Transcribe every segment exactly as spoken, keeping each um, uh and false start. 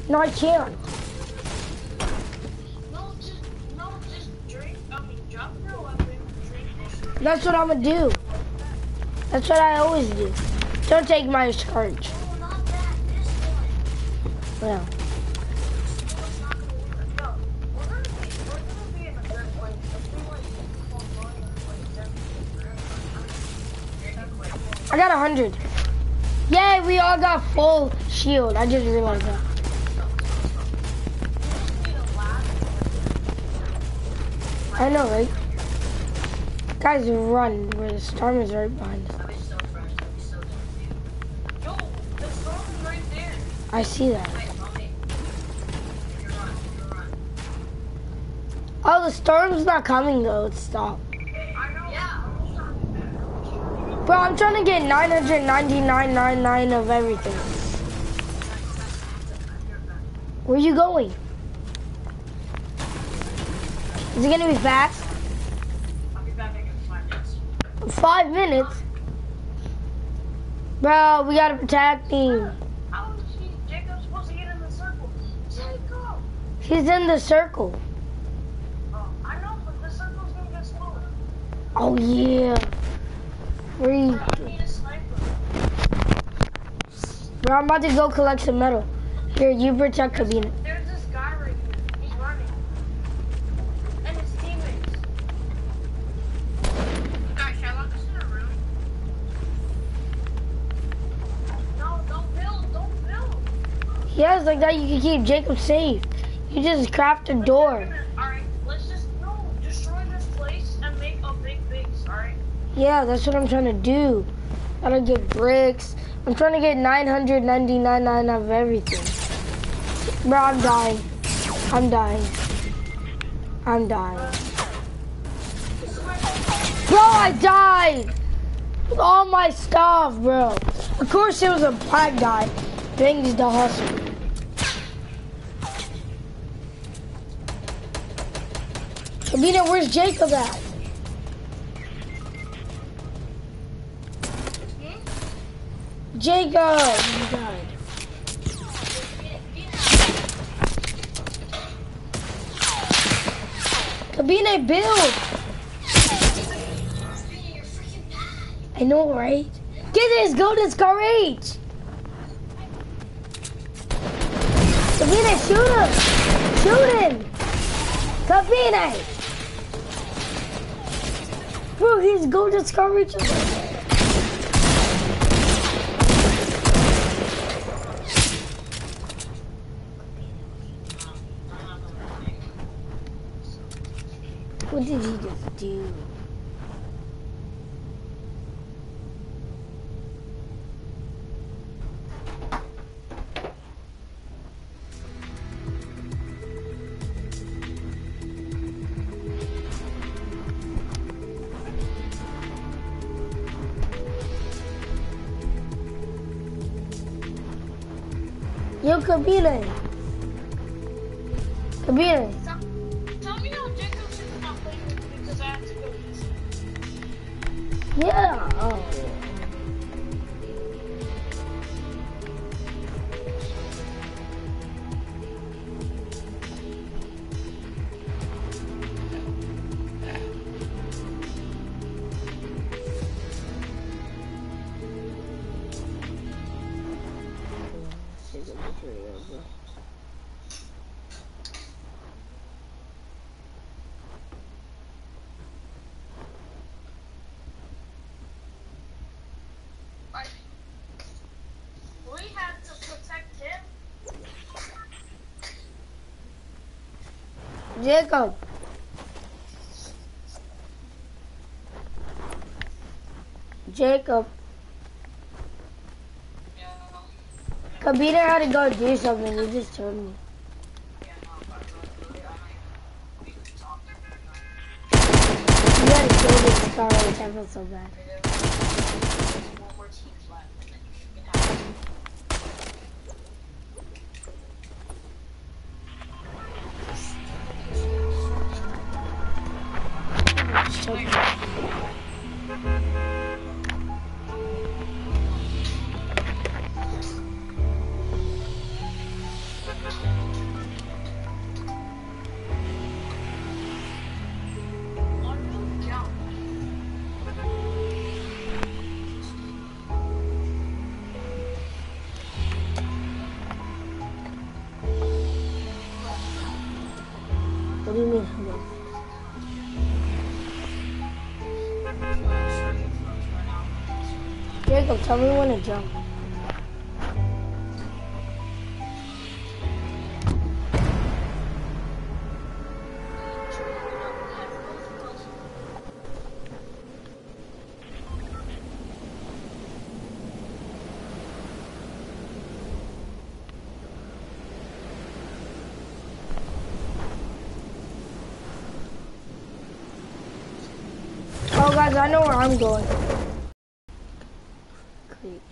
No, I can't. No, just, no, just drink, I mean, drop your weapon, drink this. That's what I'm gonna do. That's what I always do. Don't take my charge. No, not that, this one. Well. It's not gonna work. No, we're gonna be, we're gonna be in a good place. If we like, fall going like that, I got a hundred. Yay, we all got full shield. I just realized that. I know, right? Guys, run where the storm is right behind us. Yo, the storm is right there. I see that. Oh, the storm's not coming though. It's stopped. I know. Yeah. Bro, I'm trying to get nine hundred ninety-nine ninety-nine of everything. Where you going? Is it gonna be fast? I'll be back in five minutes. Five minutes? Bro, we gotta protect him. How is he, Jacob supposed to get in the circle? Jacob! He's in the circle. Oh, I know, but the circle's gonna get smaller. Oh yeah. Where you? Bro, I need a sniper. Bro, I'm about to go collect some metal. Here, you protect Kabina. There's this guy right here. He's running. And his teammates. Guys, should I lock us in a room? No, don't build. Don't build. Yes, like that you can keep Jacob safe. You just craft a door. Alright, let's just, no, destroy this place and make a big base, alright? Yeah, that's what I'm trying to do. Gotta get bricks. I'm trying to get nine hundred ninety-nine of everything. Bro, I'm dying. I'm dying. I'm dying. Bro, I died! With all my stuff, bro. Of course it was a black guy. Bangs the hustle. Kabina, where's Jacob at? Jacob! Oh my God. Kabine, build! I know, right? Get this, go this courage! Kabine, shoot him! Shoot him! Kabine! Bro, he's golden courage. What did he just do? Yo, Kabine. Kabine. Tell me how Jacob should not play with me because I have to go eat. Yeah. Oh. We have to protect him. Jacob. Jacob. Yeah. Kabina had to go do something. You just told me. You had to kill this car. I feel so bad. One more teams left, and then you can have it. So bad. What do you mean? Hello? Jacob, tell me when to jump. Oh, guys, I know where I'm going. Great.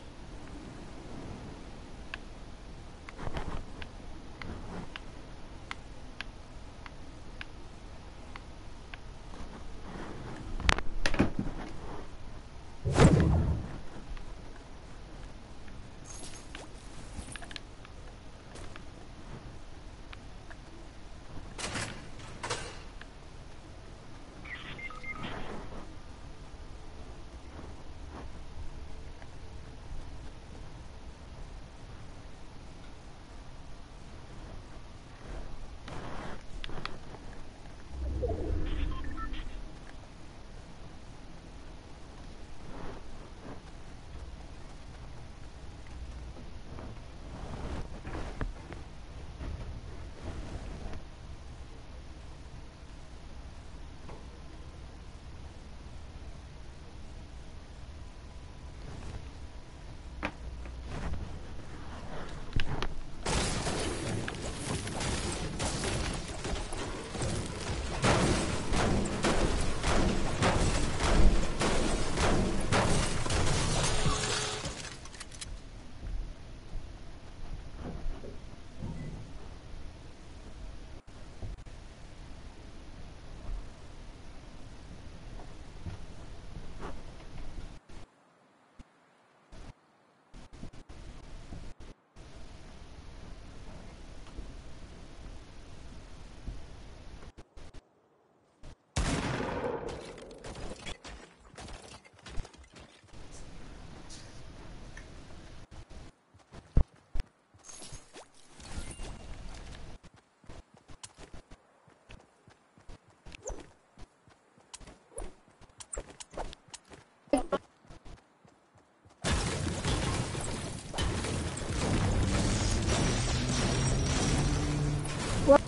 What?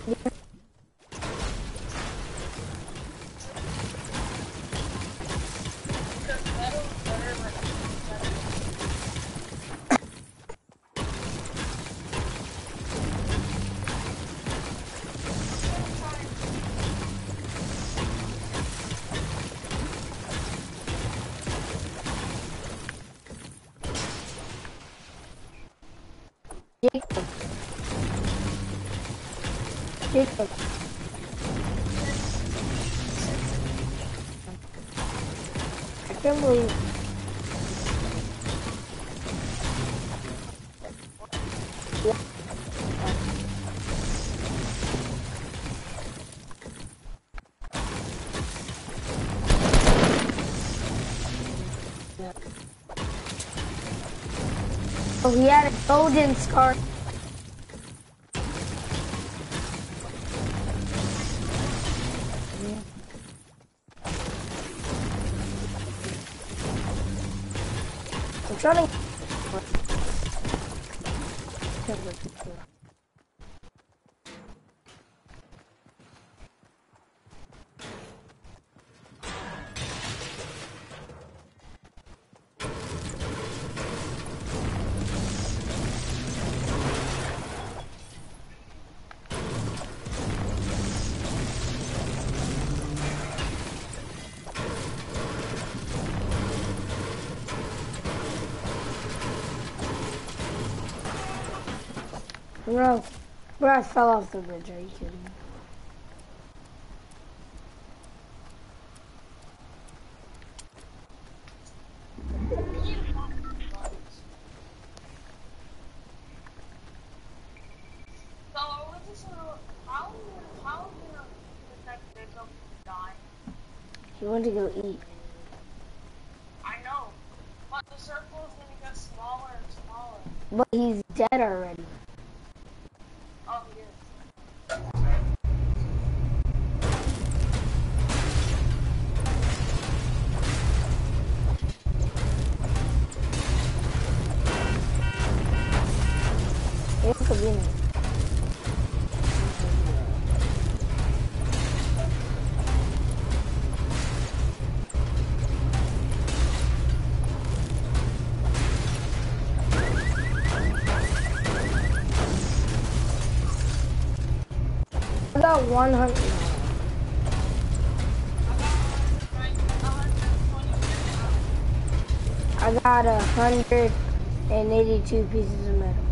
Jacob. Jacob. I can't believe. Oh, he had a golden scar. I'm trying to. Bro, bro, I fell off the bridge. Are you kidding me? So, what is this, uh, how, how is it protect Jacob from dying? He went to go eat. I know, but the circle is gonna get smaller and smaller. But he's dead already. Oh, he is. got one hundred. I got a hundred and eighty-two pieces of metal.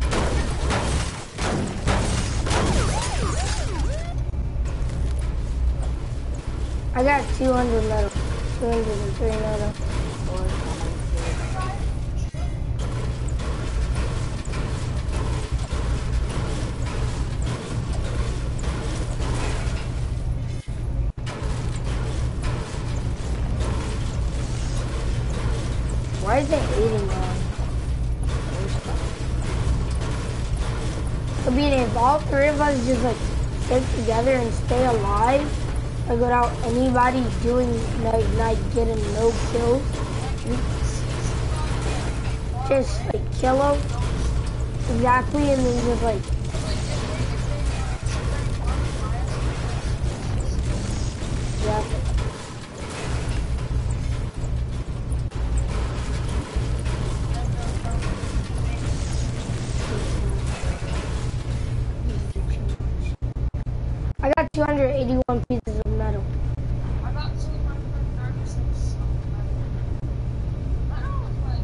I got two hundred metal, two hundred three metal. Why is it eating on? I mean, if all three of us just like stick together and stay alive, like without anybody doing like like getting no kills, just like kill them exactly, and then just like yeah. I got two hundred eighty-one pieces of metal. I got two hundred thirty-six. I don't like.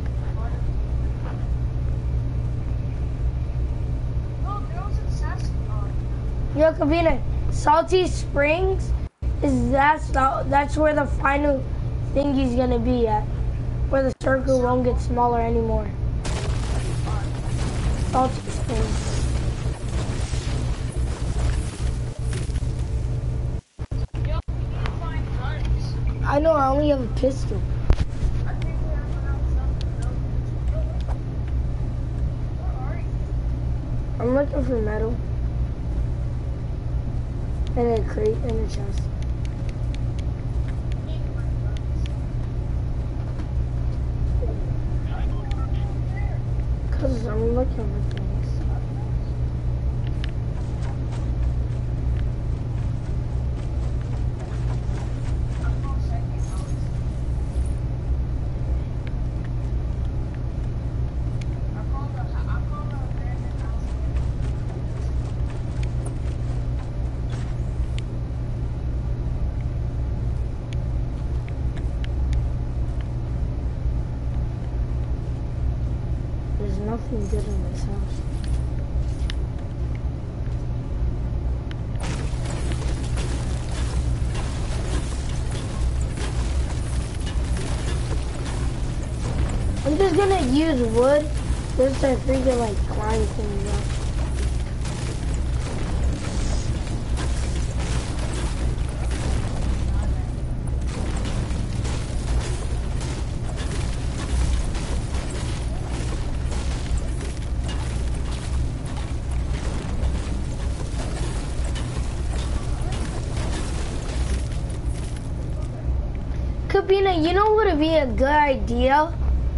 Oh, there was a Sasquatch. Yo, Kavina, Salty Springs is that's the, that's where the final thingy's gonna be at, where the circle won't get smaller anymore. Salty Springs. Yo, we need to find guns. I know, I only have a pistol. I think we have one outside. Where are you? I'm looking for metal. And a crate and a chest. I need to find guns. Cause I'm looking for things. I'm on second house. I called the I called the abandoned house. There's nothing good in this house. I'm just gonna use wood just to freaking like climb things up. Kabina, you know what would be a good idea?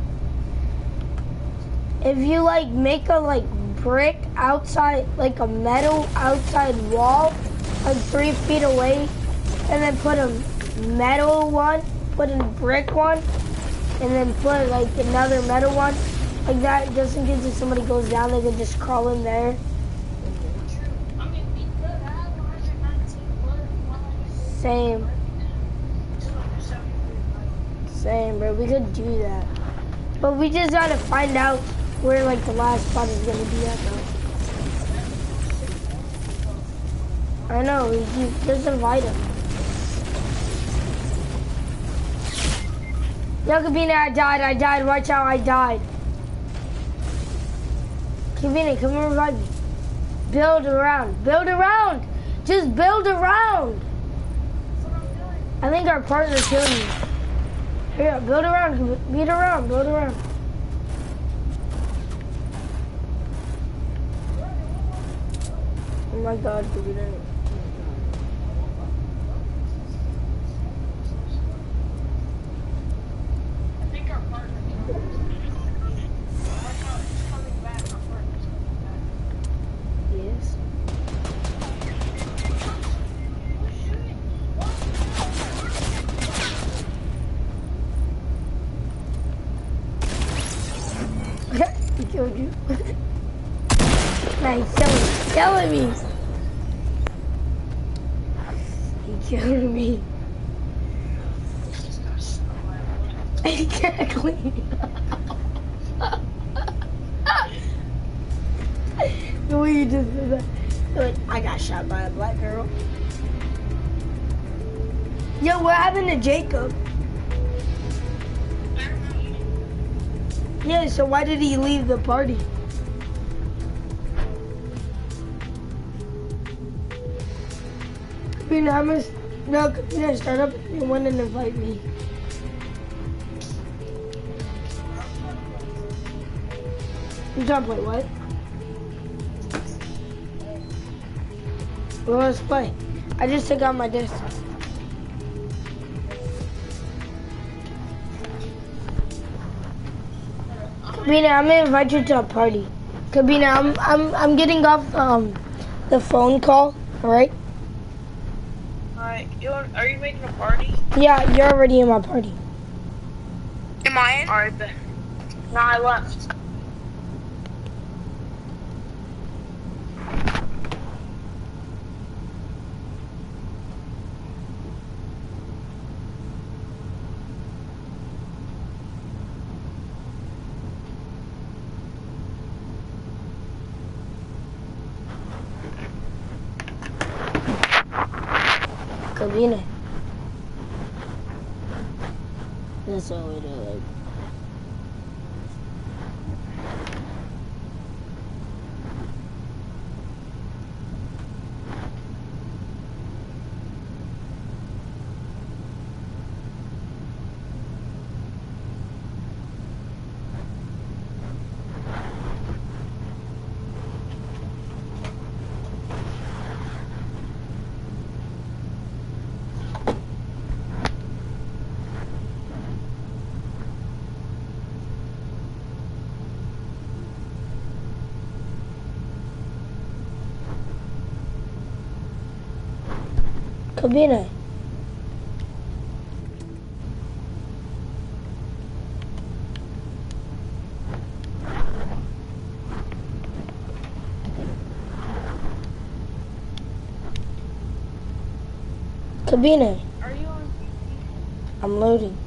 If you like make a like brick outside, like a metal outside wall, like three feet away, and then put a metal one, put a brick one, and then put like another metal one, like that, just in case if somebody goes down, they can just crawl in there. I mean, we could have one hundred nineteen wood, one hundred Same, two hundred seventy-three. same, bro. We could do that, but we just gotta find out where like the last spot is gonna be at though. I know, you just invite him. Yo, Kabina, I died, I died, watch out, I died. Kabina, come and revive me. Build around, build around! Just build around! I think our partner killed me. Hurry up, build around, beat around, build around. Oh my god, Kabina. I think our partner killed us. Right now, he's coming back. Our partner's coming back. Yes. Who's shooting? He killed you. Nah, he's killing me. Killing me. killing me. Exactly. The way you just said that. You're like, I got shot by a black girl. Yo, what happened to Jacob? Yeah, so why did he leave the party? I mean, I'm gonna, no, I'm gonna start up and want to invite me. You trying to play what? Well, let's play. I just took out my disc. Kabina, I'm gonna invite you to a party. Kabina, I'm I'm I'm getting off um the phone call. All right. Alright, you want, are you making a party? Yeah, you're already in my party. Am I in? Alright, then. No, I left. Kabina. That's all we do. Like. Kabina. Kabina. Are you on? I'm loading.